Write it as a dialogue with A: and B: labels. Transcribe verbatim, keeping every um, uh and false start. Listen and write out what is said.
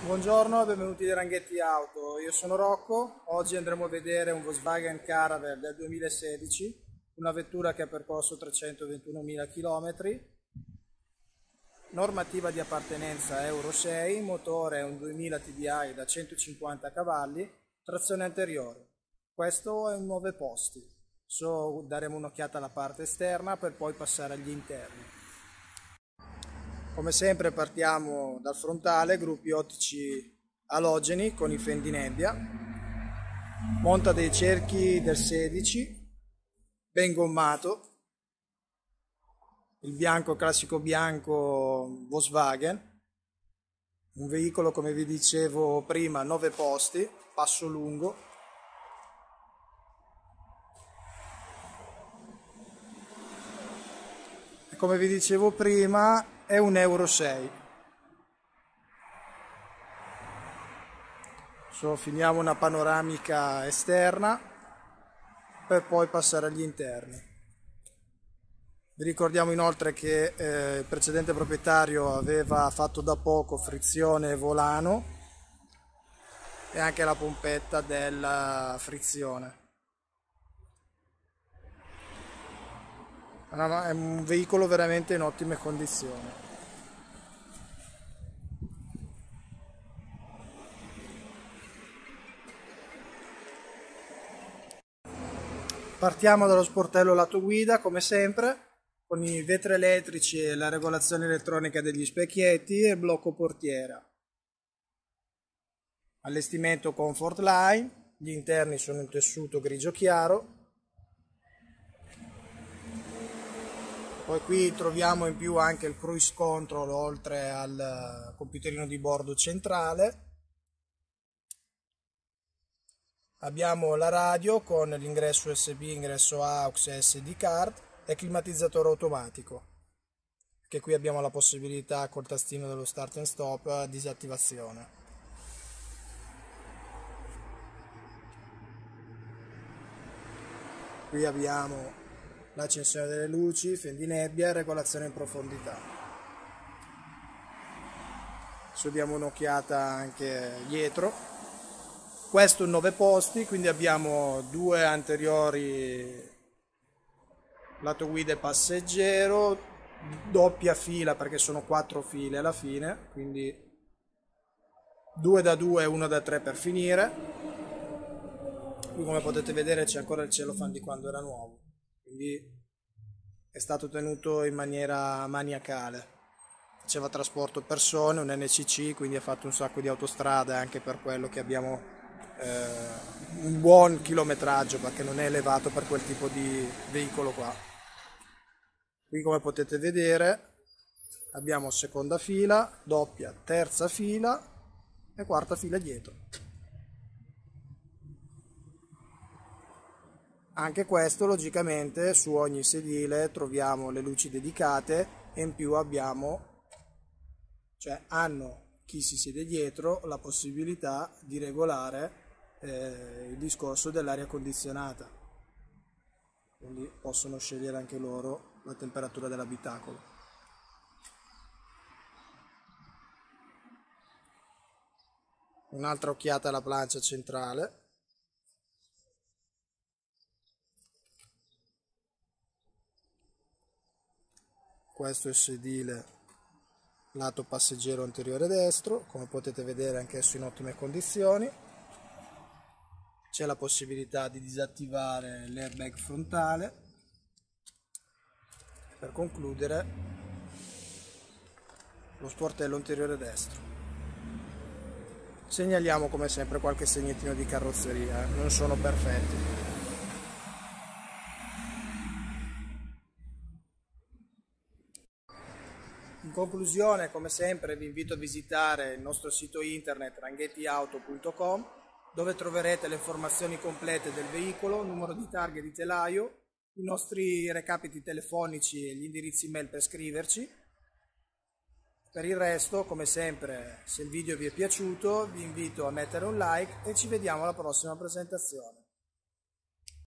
A: Buongiorno e benvenuti di Ranghetti Auto, io sono Rocco. Oggi andremo a vedere un Volkswagen Caravelle del duemilasedici, una vettura che ha percorso trecentoventunomila chilometri, normativa di appartenenza Euro sei, motore è un duemila T D I da centocinquanta cavalli, trazione anteriore. Questo è un nove posti, so, daremo un'occhiata alla parte esterna per poi passare agli interni. Come sempre partiamo dal frontale, gruppi ottici alogeni con i fendi nebbia, monta dei cerchi del sedici, ben gommato, il bianco, classico bianco Volkswagen, un veicolo come vi dicevo prima, nove posti, passo lungo, e come vi dicevo prima è un Euro sei. So, finiamo una panoramica esterna per poi passare agli interni. Vi ricordiamo inoltre che eh, il precedente proprietario aveva fatto da poco frizione e volano e anche la pompetta della frizione. È un veicolo veramente in ottime condizioni. Partiamo dallo sportello lato guida, come sempre, con i vetri elettrici e la regolazione elettronica degli specchietti e il blocco portiera. Allestimento Comfort Line, gli interni sono in tessuto grigio chiaro. Poi qui troviamo in più anche il cruise control oltre al computerino di bordo centrale. Abbiamo la radio con l'ingresso U S B, ingresso A U X e S D card e climatizzatore automatico. Che qui abbiamo la possibilità col tastino dello start and stop disattivazione. Qui abbiamo l'accensione delle luci, fendi nebbia e regolazione in profondità. Adesso diamo un'occhiata anche dietro. Questo è un nove posti, quindi abbiamo due anteriori lato guida e passeggero, doppia fila perché sono quattro file alla fine, quindi due da due e uno da tre per finire. Qui come potete vedere c'è ancora il cellophane di quando era nuovo. Quindi è stato tenuto in maniera maniacale. Faceva trasporto persone, un N C C, quindi ha fatto un sacco di autostrade anche per quello che abbiamo eh, un buon chilometraggio, perché non è elevato per quel tipo di veicolo qua. Qui come potete vedere abbiamo seconda fila, doppia, terza fila e quarta fila dietro. Anche questo logicamente su ogni sedile troviamo le luci dedicate e in più abbiamo, cioè hanno chi si siede dietro la possibilità di regolare eh, il discorso dell'aria condizionata, quindi possono scegliere anche loro la temperatura dell'abitacolo. Un'altra occhiata alla plancia centrale. Questo è il sedile lato passeggero anteriore destro, come potete vedere anch'esso in ottime condizioni. C'è la possibilità di disattivare l'airbag frontale. Per concludere, lo sportello anteriore destro. Segnaliamo come sempre qualche segnettino di carrozzeria, non sono perfetti. In conclusione, come sempre, vi invito a visitare il nostro sito internet ranghetti auto punto com, dove troverete le informazioni complete del veicolo, numero di targa e di telaio, i nostri recapiti telefonici e gli indirizzi mail per scriverci. Per il resto, come sempre, se il video vi è piaciuto, vi invito a mettere un like e ci vediamo alla prossima presentazione.